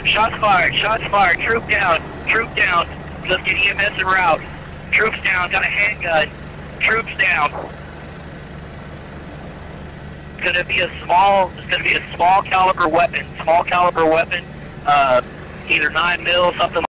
Shots fired, troop down, let's get EMS en route. Troops down, got a handgun, troops down. It's gonna be a small caliber weapon, either 9mm, something